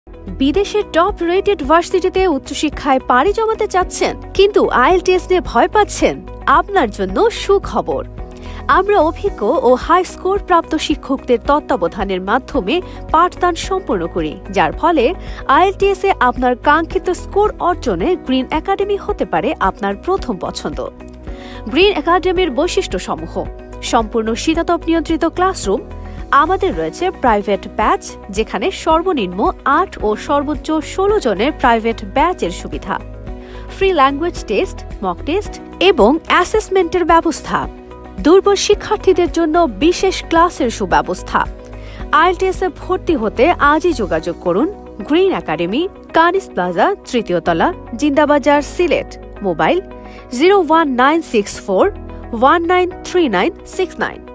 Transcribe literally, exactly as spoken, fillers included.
বিদেশের top rated ভার্সিটিতে উচ্চশিক্ষায় পাড়ি জমাতে চাচ্ছেন কিন্তু আইএলটিএস নিয়ে ভয় পাচ্ছেন? আপনার জন্য সুখবর। আমরা অভিজ্ঞ ও হাই স্কোর প্রাপ্ত শিক্ষকদের তত্ত্বাবধানের মাধ্যমে পাঠদান সম্পন্ন করি, যার ফলে আইএলটিএস এ আপনার কাঙ্ক্ষিত স্কোর অর্জনে গ্রিন একাডেমি হতে পারে আপনার প্রথম পছন্দ। গ্রিন একাডেমির বৈশিষ্ট্যসমূহ: সম্পূর্ণ শীতাতপ নিয়ন্ত্রিত ক্লাসরুম। আমাদের রয়েছে প্রাইভেট ব্যাচ, যেখানে সর্বনিম্ন আট ও সর্বোচ্চ ষোলো জনের প্রাইভেট ব্যাচের সুবিধা। Free language test, mock test এবং অ্যাসেসমেন্টের ব্যবস্থা। দুর্বল শিক্ষার্থীদের জন্য বিশেষ ক্লাসের সুব্যবস্থা। আইএলটিএস এ ভর্তি হতে আজই যোগাযোগ করুন গ্রিন একাডেমি, কানিস প্লাজা, তৃতীয় তলা, Zindabazar, Sylhet. Mobile zero one nine six four one nine three nine six nine.